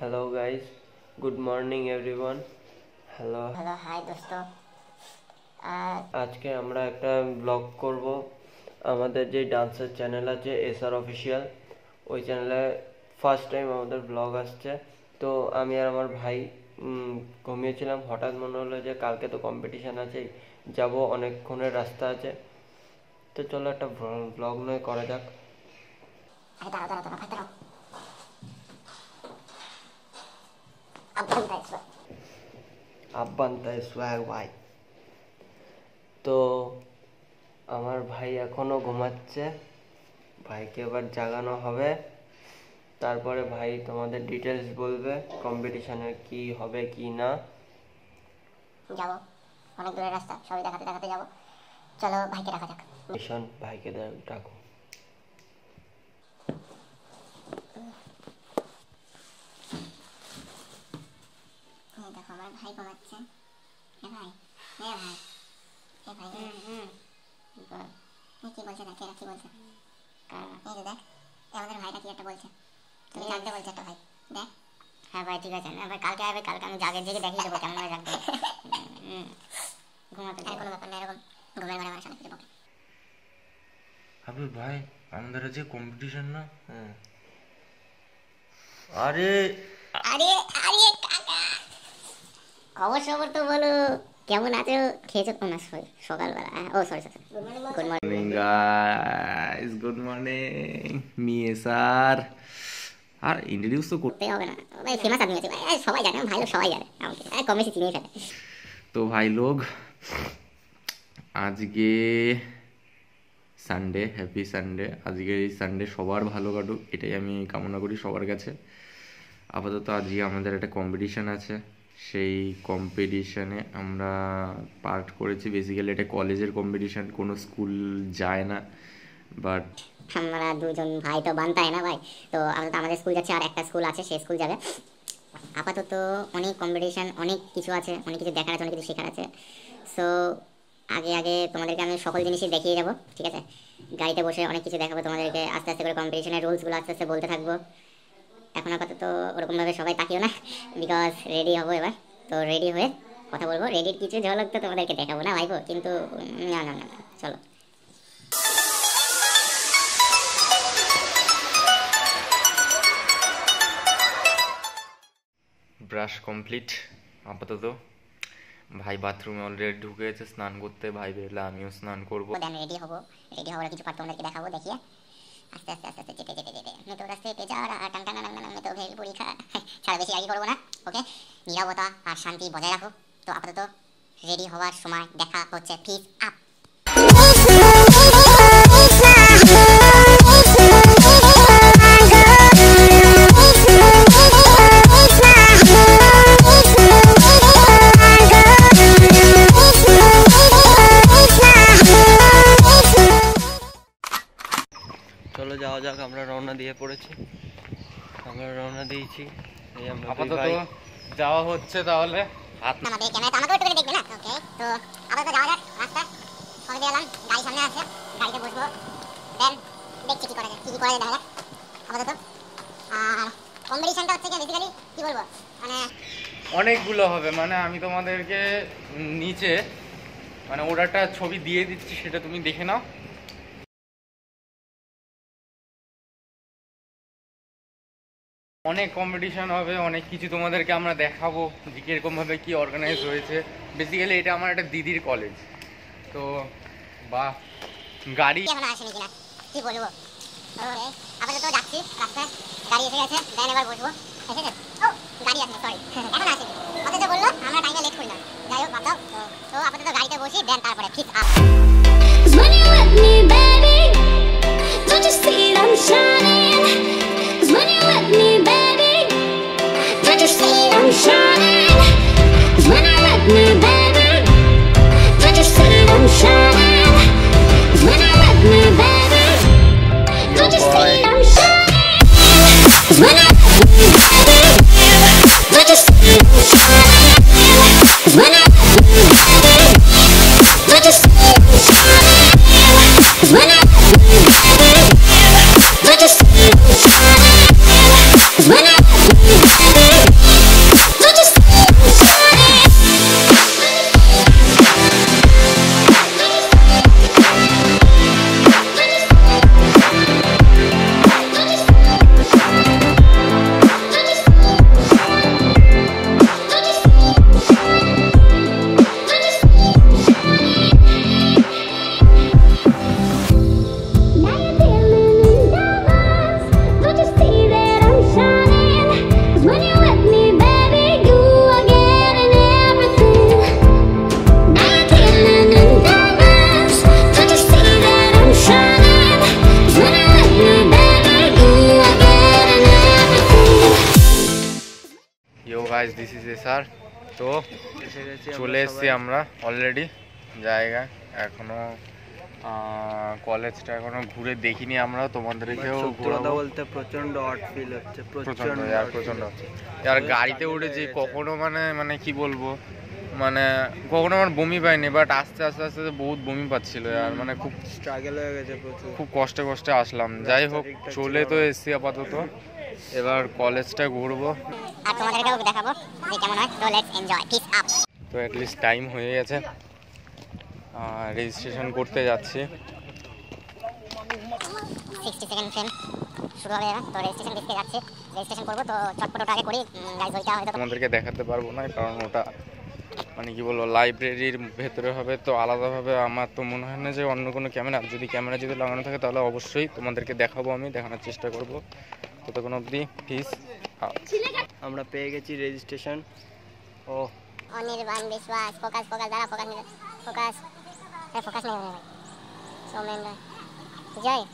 Hello guys, good morning everyone. Hello hello hi दोस्तों। আজকে আমরা একটা ব্লগ করব। আমাদের যে ডান্সের চ্যানেল আছে এসআর অফিসিয়াল, ওই চ্যানেলে ফার্স্ট টাইম আমাদের ব্লগ আসছে। তো আমি আর আমার ভাই ঘুমিয়েছিলাম, হঠাৎ মনে হলো যে কালকে তো কম্পিটিশান আছেই, যাব, অনেকক্ষণের রাস্তা আছে, তো চলো একটা ব্লগ নয় করা যাক। আব্বান্তায় সোয়াগ ভাই। তো আমার ভাই এখনো ঘুমাচ্ছে, ভাইকে এবার জাগানো হবে, তারপরে ভাই তোমাদের ডিটেলস বলবে কম্পিটিশনের কি হবে কি না। যাবো, অনেক দূরের রাস্তা, সবাই দেখাতে দেখাতে যাবো। চলো ভাইকে ডাকা যাক। মিশন ভাইকে ডাকো। দেখো আমার ভাই ঘুমাচ্ছে। এ ভাই, এ ভাই, এ ভাই, কি বলছে? দেখ এরা কি বলছে। এই যে দেখ, আমাদের ভাইটা কি একটা বলছে, তুমি জানতে বলছে একটা ভাই। দেখ, হ্যাঁ ভাই ঠিক আছে, ভাই কালকে আসবে, কালকে আমি জাগে জেগে দেখিয়ে দেবো কেমন রাখবে। ঘুমাতে কোনো ব্যাপার না, এরকম ঘুমের ঘরে আমার সামনে কিছু বকে। আবে ভাই, আমাদের যে কম্পিটিশন না, আরে আরে আরে কাকা, খবর সবর তো বলো, কেমন আছো? খেয়েছো? না সরি, সকালবেলা। Oh sorry sorry, good morning guys, good morning. Me SR. আর ইন্ট্রোডিউস তো করতে হবে না ভাই, ফেমাস আদমি আছে ভাই, সবাই জানে, ভাই লোক সবাই জানে আমাকে, কম বেশি চিনিয়ে ফেলে। তো ভাই লোক, আজকে সানডে, হ্যাপি সানডে। আজকে এই সানডে সবার ভালো কাটুক, এটাই আমি কামনা করি সবার কাছে। আপাতত আজকে আমাদের একটা কম্পিটিশান আছে, সেই কম্পিটিশানে আমরা পার্ট করেছি। বেসিক্যালি এটা কলেজের কম্পিটিশান, কোনো স্কুল যায় না, বাট আমরা দুজন ভাই তো বানতাই না ভাই। তো আপাতত আমাদের স্কুল যাচ্ছে, আর একটা স্কুল আছে, সেই স্কুল যাবে। আপাতত অনেক কম্পিটিশান, অনেক কিছু আছে, অনেক কিছু দেখার আছে, অনেক কিছু শেখার আছে। সো আগে তোমাদেরকে আমি সকল জিনিসই দেখিয়ে যাবো, ঠিক আছে? গাড়িতে বসে অনেক কিছু দেখাবো তোমাদেরকে, আস্তে আস্তে করে কম্পিটিশনের রুলসগুলো আস্তে আস্তে বলতে থাকবো। এখন আপাতত ওরকমভাবে সবাই তাকিও না, বিকজ রেডি হবো এবার। তো রেডি হয়ে কথা বলবো, রেডির কিছু ঝলক তো তোমাদেরকে দেখাবো না ভাইবো, কিন্তু না না না, চলো। ব্রাশ কমপ্লিট আপাতত। ভাই বাথরুমে অলরেডি ঢুকে গেছে স্নান করতে, ভাই বেরলে আমিও স্নান করবো। দেন রেডি হবো, রেডি হওয়ার কিছু পার্ট তোমাদেরকে দেখাবো, দেখিয়ে আস্তে আস্তে আস্তে আস্তে চেপে চেপে চেপে মেতো রাস্তে পেঁচা আর টান টান টান মেতো ভেল পরীক্ষা ছাড়া বেশি আগে করবো না, ওকে? নীরবতা আর শান্তি বজায় রাখো। তো আপাতত রেডি হওয়ার সময় দেখা হচ্ছে, ফিস আপ। চলো যাওয়া যাক, আমরা রওনা দিয়ে পড়েছি, আমরা রওনা দিয়েছি। এই আমরা আপাতত যাওয়া হচ্ছে, তাহলে হাত আমাদের ক্যামেরা আমাকে একটু দেখবে না, ওকে? তো আপাতত যাওয়া যাক, রাস্তা সবাই গেলাম, গাড়ি সামনে আছে, গাড়িতে বসবো, দেন দেখছি কি করা যায়, কি করা যায় দেখা যাক আপাতত। আর কম্পিটিশনটা হচ্ছে কি, বেসিক্যালি কি বলবো, মানে অনেকগুলো হবে, মানে আমি তোমাদেরকে নিচে মানে ওর একটা ছবি দিয়ে দিচ্ছি, সেটা তুমি দেখে নাও। অনেক কম্পিটিশন হবে, অনেক কিছু তোমাদেরকে আমরা দেখাবো যে কীরকমভাবে কী অর্গানাইজ হয়েছে। বেসিক্যালি এটা আমার একটা দিদির কলেজ, তো বা গাড়ি এখনো আসেনি কিনা কি বলবো। আপাতত যাচ্ছি, রাস্তায় গাড়ি এসে গেছে, দেন এবার বসবো। এসেছে? ও গাড়ি আসেনি, সরি, এখন আসেনি। অথচ বললো আমরা টাইমে লেট করি না, যাই হোক বাদ দাও। তো আপাতত গাড়িতে বসি, দেন তারপরে fix up. When you with me baby, don't you see I'm shining? When you with me baby, don't you see I'm shining? When you with me baby, don't you see I'm shining? When you with me baby, don't you see I'm shining? When you with me baby, don't you see I'm shining? When you with me baby, don't you see I'm shining? Guys this is SR. তো চলে এসেছি আমরা already জায়গায়, এখনো কলেজটা এখনো ঘুরে দেখিনি আমরা, তোমাদেরকেও কথা বলতে প্রচন্ড হট ফিল হচ্ছে, প্রচন্ড। আর গাড়িতে উঠেছি কখনো মানে কি বলবো, মানে কখনো আমার বমি পাইনি, বাট আস্তে আস্তে বহুত বমি পাচ্ছিল আর মানে খুব স্ট্রাগল হয়ে গেছে প্রচুর, খুব কষ্টে আসলাম। যাই হোক চলে তো এসছি আপাতত, এবার কলেজটা ঘুরবো আর তোমাদেরকেও দেখাবো যে কেমন হয়। তো লেটস এনজয়, পিস আপ। তো অ্যাটলিস্ট টাইম হয়ে গেছে, রেজিস্ট্রেশন করতে যাচ্ছি। 60 সেকেন্ড ফ্রেম শুরু হবে এবার। তো রেজিস্ট্রেশন দিতে যাচ্ছি, রেজিস্ট্রেশন করবো। তো চটপট ওটা আগে করি গাইস, ওইটা হয়তো তোমাদেরকে দেখাতে পারবো না, কারণ ওটা মানে কি বলবো লাইব্রেরির ভেতরে হবে, তো আলাদাভাবে আমার তো মনে হয় না যে অন্য কোনো ক্যামেরা, যদি লাগানো থাকে তাহলে অবশ্যই তোমাদেরকে দেখাবো, আমি দেখানোর চেষ্টা করবো। ততক্ষণ অবধি পিস। আমরা পেয়ে গেছি রেজিস্ট্রেশন। ও অনির্বাণ বিশ্বাস, ফোকাস দাঁড়া, ফোকাস নেই ভাই, সৌমেন জয়।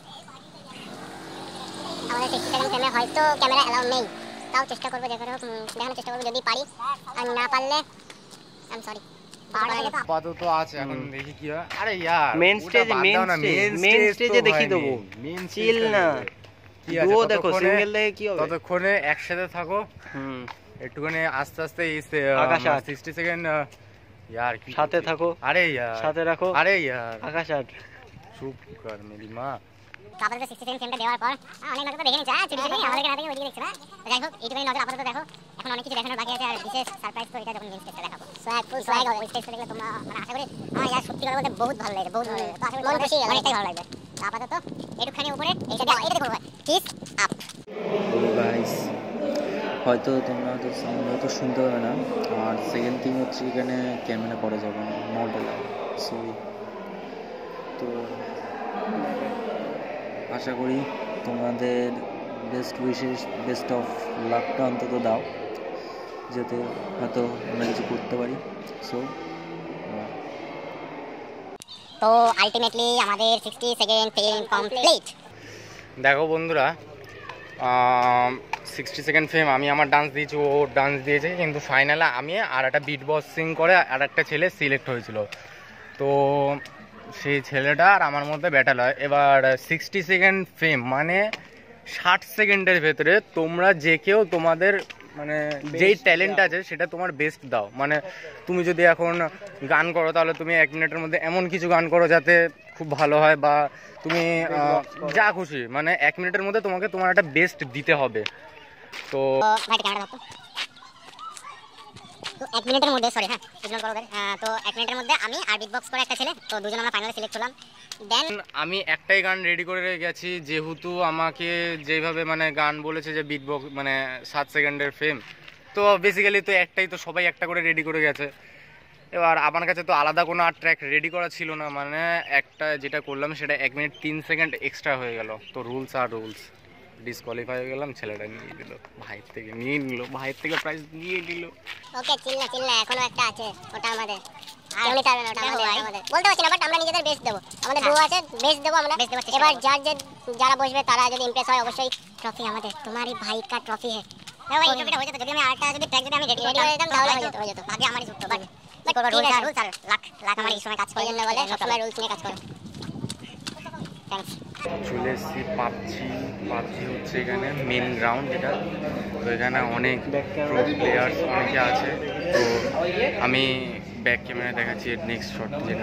আমাদের 60 সেকেন্ড ফ্রেমে হয়তো ক্যামেরা অ্যালাউ নেই, তাও চেষ্টা করবো দেখানোর চেষ্টা করবো, যদি পারি। আর না পারলে আই এম সরি। আপাতত আছে, এখন দেখি কি হয়। আরে ইয়ার মেন স্টেজে দেখিয়ে দেবো, চিল না দুও দেখো, সিঙ্গেল দেখে কি হবে। ততক্ষণে একসাথে থাকো, একটুখানি আস্তে 60 সেকেন্ড यार সাথে থাকো, আরে यार সাথে রাখো, আরে यार আকাশ আট চুপ কর মেরি মা। আপাতত 60 সেকেন্ড ফ্রেমটা দেওয়ার পর অনেক নজর তো দেখে নিচ্ছে, চুরি আমাদেরকে না দেখে ওইদিকে দেখছে না। যাই হোক এইটুকুনি নজর আপাতত দেখো, এখন অনেক কিছু দেখানোর বাকি আছে। আর বিশেষ সারপ্রাইজ তো এটা যখন মেন স্টেজে দেখাবো, ফুল সোয়াগ হবে। ওই স্টেজে দেখলে তোমরা মানে আশা করি আমার ইয়ার সত্যি কথা বলতে বহুত ভালো লাগে, বহুত ভালো লাগে। তো আশা করি মন খুশি অনেকটাই ভালো লাগবে। তো আপাতত একটুখানি উপরে এইটা দেখো, পিস আপ। গাইস হয়তো তোমরা তো সাউন্ড হয়তো শুনতে পাবে না, আর সেকেন্ড থিং হচ্ছে এখানে ক্যামেরা করা যাবে না, নট অ্যালাউড, সরি। তো আশা করি তোমাদের বেস্ট উইশেস, বেস্ট অফ লাকটা অন্তত দাও, যাতে হয়তো আমরা কিছু করতে পারি। সো তো আলটিমেটলি আমাদের 60 সেকেন্ড ফিল্ম কমপ্লিট। দেখো বন্ধুরা, 60 সেকেন্ড ফ্রেম আমি আমার ডান্স দিয়েছি, ও ডান্স দিয়েছে, কিন্তু ফাইনালে আমি আর একটা বিট বক্সিং করে আর একটা ছেলে সিলেক্ট হয়েছিল। তো সেই ছেলেটা আর আমার মধ্যে ব্যাটেল হয়। এবার 60 সেকেন্ড ফ্রেম মানে 60 সেকেন্ডের ভেতরে তোমরা যে কেউ তোমাদের মানে যেই ট্যালেন্ট আছে সেটা তোমার বেস্ট দাও। মানে তুমি যদি এখন গান করো তাহলে তুমি 1 মিনিটের মধ্যে এমন কিছু গান করো যাতে খুব ভালো হয়, বা তুমি যা খুশি মানে 1 মিনিটের মধ্যে তোমাকে তোমার একটা বেস্ট দিতে হবে। তো ভাই ক্যামেরা ধরো। তো 1 মিনিটের মধ্যে সরি হ্যাঁ ইগনোর করো। তো 1 মিনিটের মধ্যে আমি আর বিট বক্স করে একটা ছেলে, তো দুজন আমরা ফাইনালে সিলেক্ট হলাম। দেন আমি একটাই গান রেডি করে গেছি, যেহেতু আমাকে যেভাবে মানে গান বলেছে যে বিট বক্স মানে 7 সেকেন্ডের ফ্রেম, তো বেসিক্যালি তো একটাই, তো সবাই একটা করে রেডি করে গেছে। এবার আমার কাছে তো আলাদা কোনো আর ট্র্যাক রেডি করা ছিল না, মানে একটা যেটা করলাম সেটা 1 মিনিট 3 সেকেন্ড এক্সট্রা হয়ে গেল। তো রুলস আর রুলস, ডিসকোয়ালিফাই হয়ে গেলাম। ছেলেটা নিয়ে দিল, ভাইয়ের থেকে প্রাইজ নিয়ে নিল। ওকে চিল্লা এখনো একটা আছে, ওটা আমাদের কেউ নিতে পারবে না, ওটা আমাদের বলতে পারছি না, বাট আমরা নিজেদের বেস্ট দেবো। আমাদের ডুও আছে, বেস্ট দেবো আমরা। এবার যারা বসবে তারা যদি ইমপ্রেস হয় অবশ্যই ট্রফি আমাদের। তোমারই ভাই কা ট্রফি है ভাই। এই ট্রফিটা হয়ে যেত যদি আমি আরেকটা যদি ট্র্যাক যদি আমি রেডি হয়ে যেতাম তাহলে হয়ে যেত। আগে আমারই যুক্ত, বাট কোনো রুলস আর লাখ আমার এই সময় কাজ করে জন্য বলে সবসময় রুলস নিয়ে কাজ করো। থ্যাঙ্কস। চলে এসেছি পাবজি হচ্ছে এখানে মেন গ্রাউন্ড যেটা। তো এখানে অনেক প্রো প্লেয়ার্স অনেকে আছে। তো আমি ব্যাক ক্যামেরা দেখাচ্ছি নেক্সট শট যেটা।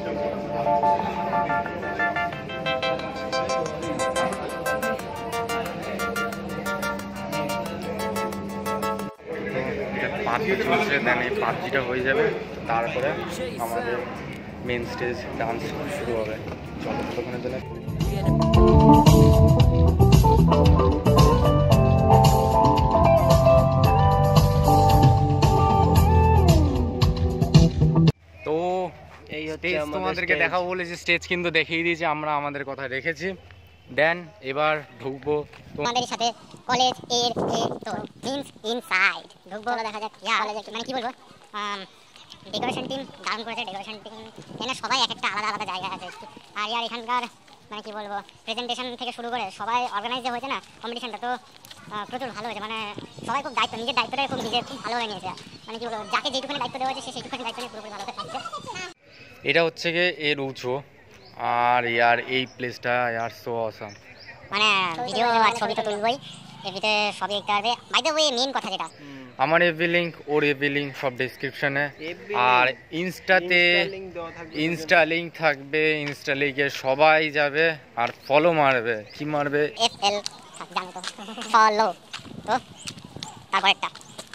পাবজি চলছে, দেন এই পাবজিটা হয়ে যাবে, তারপরে আমাদের মেন স্টেজ ডান্স শুরু হবে। চলো ততক্ষণের জন্য তো এই হচ্ছে স্টেজ আমাদের তোমাদেরকে stage। দেখাবো বলে যে স্টেজ কিন্তু দেখিয়ে দিয়েছি, আমরা আমাদের কথা রেখেছি। দেন এবার ঢুকবো আমাদের সাথে কলেজ এর তো মিন্স ইনসাইড ঢুকবো। দেখা যাক কলেজে মানে কি বলবো, ডেকোরেশন টিম দারুণ করেছে। ডেকোরেশন টিম এখানে সবাই এক একটা আলাদা জায়গায় আছে। আর এখানকার মানে কি বলবো প্রেজেন্টেশন থেকে শুরু করে সবাই অর্গানাইজ হয়েছে না কম্পিটিশনটা, তো প্রচুর ভালো হয়েছে, মানে সবাই খুব দায়িত্ব, নিজের দায়িত্বটা খুব ভালোভাবে নিয়েছে। মানে কি বলবো, যাকে যেটুকুনি দায়িত্ব দেওয়া হয়েছে সে সেইটুকুনি দায়িত্ব নিয়ে পুরোপুরি ভালোভাবে থাকছে। এটা হচ্ছে গিয়ে এর উঁচু, আর ইয়ার এই প্লেসটা ইয়ার সো অসাম। মানে ভিডিও আর ছবি তো তুলবই, এফবিতে সবই দেখতে পারবে। বাই দ্য ওয়ে মেইন কথা যেটা, আমার এফবি লিঙ্ক ওর এফবি লিঙ্ক সব ডেসক্রিপশনে, আর ইনস্টাতে ইনস্টা লিঙ্ক থাকবে, ইনস্টা লিঙ্কে সবাই যাবে আর ফলো মারবে। কি মারবে? FL জানো তো, ফলো। তো তারপর একটা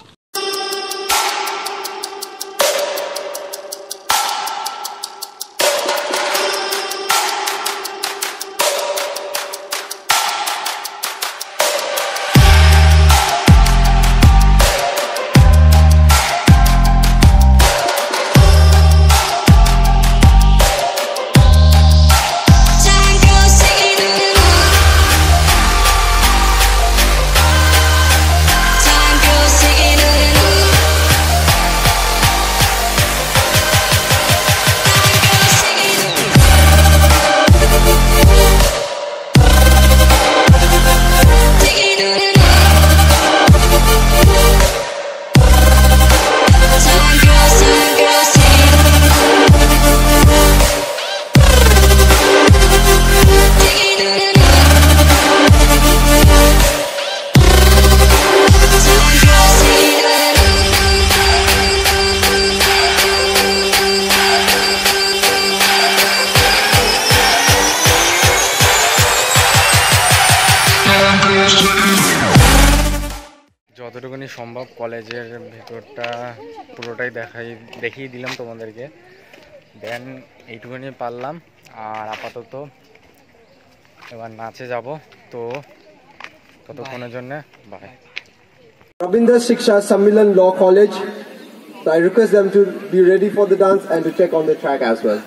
যতটুকুনি সম্ভব কলেজের ভেতরটা পুরোটাই দেখিয়ে দিলাম তোমাদেরকে। দেন এইটুকুনি পারলাম, আর আপাতত এবার নাচে যাব, তো ততক্ষণের জন্য bye. Rabindra Shiksha Sammilan Law College. So I request them to be ready for the dance and to check on the track as well.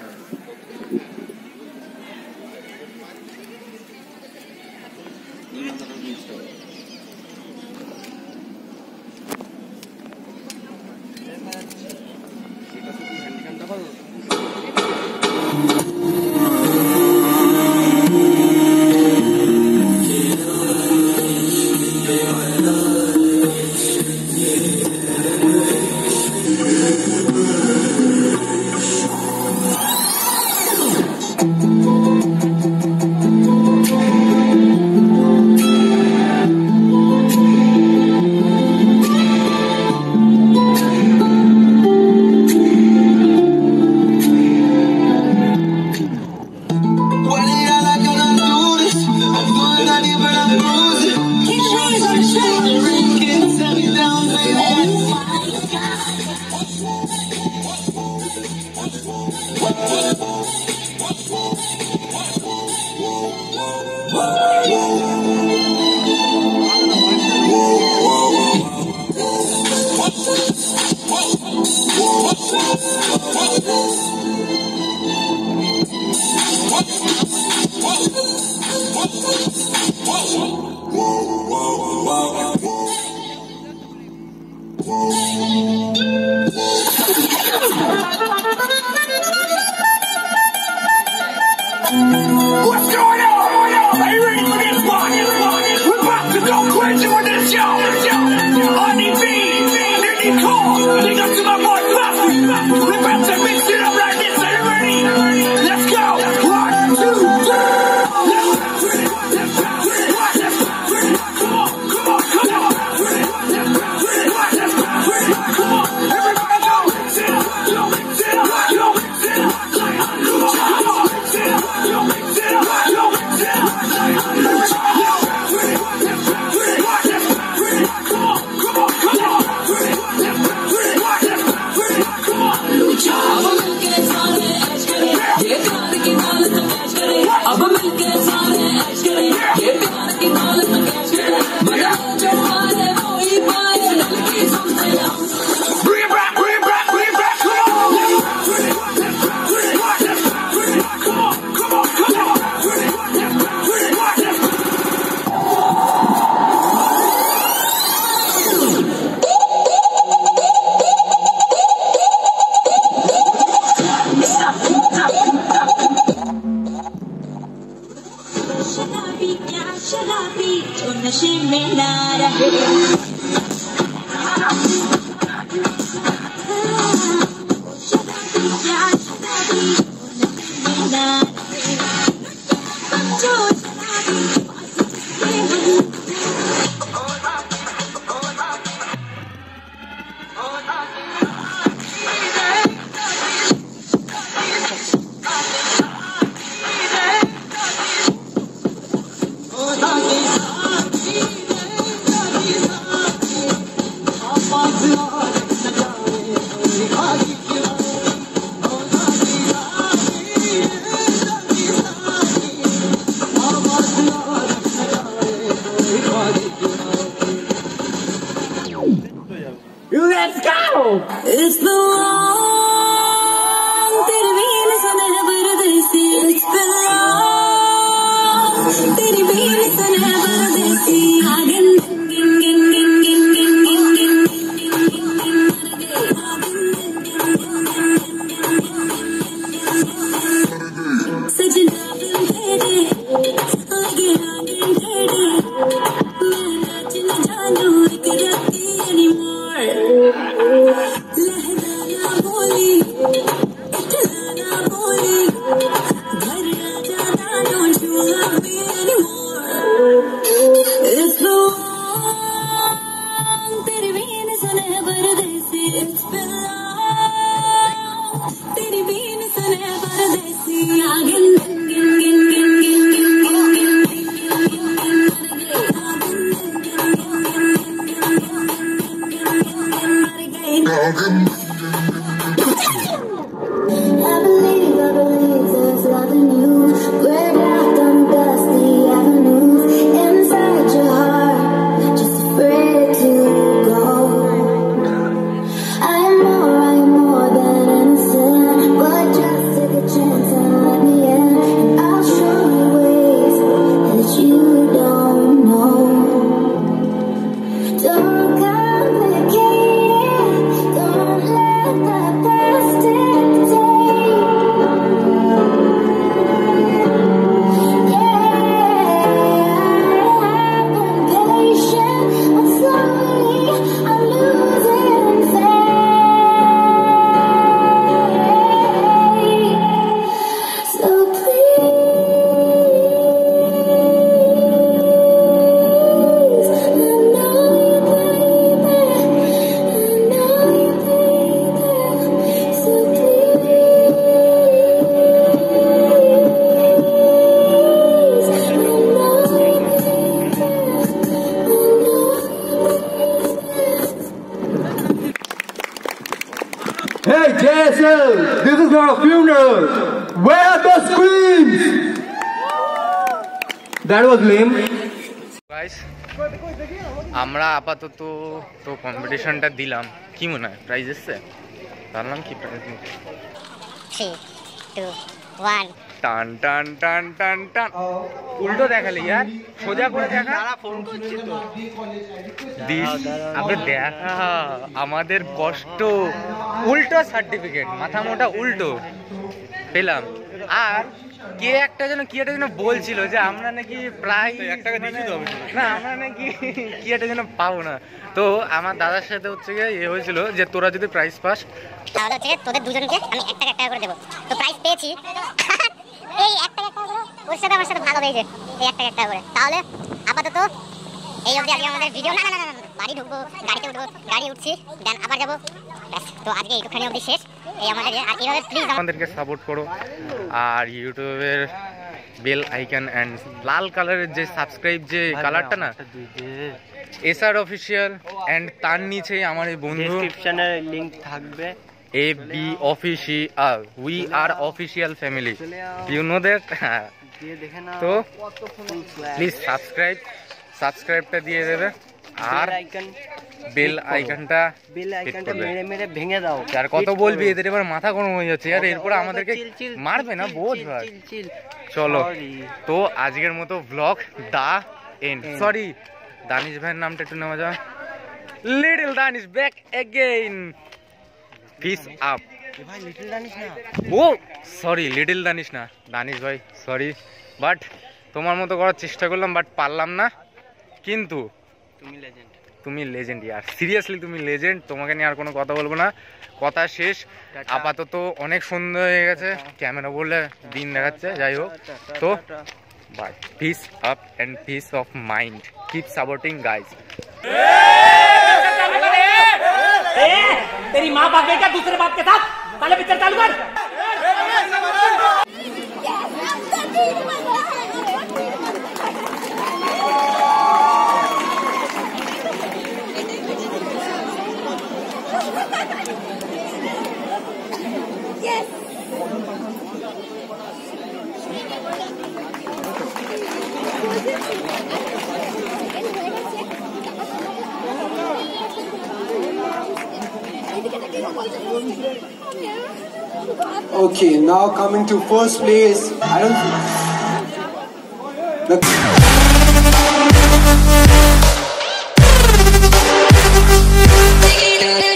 What's going on? Are you ready for this one? We're about to go crazy with this show. On the beat, Nicky Cole, big up to my boy Puffy. We're about to mix it up like this. Are you ready? Let's go. 1, 2, 3. I'm Let's go! It's the one. तेरे बीन सुने परदेसी. It's been long. तेरी been सुने परदेसी. Agin gin gin gin gin gin gin gin सजना तेरे लगे आगे तेरे मैं नाच न जानू एक राती anymore लहराना बोली इठलाना बोली घर ना जाना don't you love me anymore it's the one तेरे बीन सुने परदेसी it's been long तेरी बीन सुने परदेसी आगिन गिन गिन गिन गिन गिन गिन I believe there's nothing new. We're out on dusty avenues inside your heart, just afraid to go. I am more than innocent, but just take a chance and let me in, and I'll show you ways that you don't know. Don't complicate it, don't let the past dictate. Hey JSL, this is not a funeral. Where are the screams? That was lame. Guys আমরা আপাতত তো কম্পিটিশনটা দিলাম, কি মনে হয় prize এসছে? তার নাম কি প্রাইজ? 3 2 1 টান টান টান টান টান। উল্টো দেখালে ইয়ার, সোজা করে দেখা। ফোন করছি তো আবে দেখা আমাদের কষ্ট। উল্টো সার্টিফিকেট, মাথা মোটা উল্টো পেলাম। আর কে একটা যেন কি একটা যেন বলছিল যে আমরা নাকি প্রায় 1 টাকা দিচ্ছি তো না, আমরা নাকি কি একটা যেন পাবো না। তো আমার দাদার সাথে হচ্ছে গিয়ে হয়েছিল যে তোরা যদি প্রাইজ পাস তাহলে হচ্ছে তোদের দুজনকে আমি 1 টাকা 1 টাকা করে দেবো। তো প্রাইস পেয়েছি এই 1 টাকা 1 টাকা করে, ওর সাথে আমার সাথে ভালো হয়েছে এই 1 টাকা 1 টাকা করে। তাহলে আপাতত এই অবধি আজকে আমাদের ভিডিও। না না না বাড়ি ঢুকবো, গাড়িতে উঠবো, গাড়ি উঠছি, দেন আবার যাবো। তো আজকে এইটুখানি অবধি শেষ এই আমাদের। আর এইভাবে প্লিজ আমাদেরকে সাপোর্ট করো, আর ইউটিউবের বেল আইকন অ্যান্ড লাল কালারের যে সাবস্ক্রাইব যে কালারটা না, এসআর অফিসিয়াল অ্যান্ড তার নিচেই আমার এই বন্ধু ডেসক্রিপশনে লিংক থাকবে, AB official, we are official family, you know that. দিয়ে দেখে না তো ফুল সোয়াগ। প্লিজ সাবস্ক্রাইবটা দিয়ে দেবে, আর বেল আইকনটা মেরে মেরে ভেঙে দাও। আর কত বলবি, এদের এবার মাথা গরম হয়ে যাচ্ছে আর এরপর আমাদেরকে মারবে না বোঝ ভাই। চলো তো আজকের মতো blog the end. Sorry Danish ভাইয়ের নামটা একটু নেওয়া যাবে। Little Danish back again, peace up. ভাই লিটল দানিশ না, ও সরি লিটল দানিশ না, দানিশ ভাই সরি, বাট তোমার মতো করার চেষ্টা করলাম বাট পারলাম না। কিন্তু তুমি লেজেন্ড। তুমি লেজেন্ড ইয়ার, সিরিয়াসলি তুমি লেজেন্ড, তোমাকে নিয়ে আর কোনো কথা বলবো না, কথা শেষ। আপাতত অনেক সন্ধ্যা হয়ে গেছে, ক্যামেরা বললে দিন দেখাচ্ছে, যাই হোক তো bye, peace up and peace of mind, keep supporting guys. तेरी माँ भाग गई क्या दूसरे बाप के साथ? पहले पिक्चर चालू कर। Okay, now coming to first place. I don't think.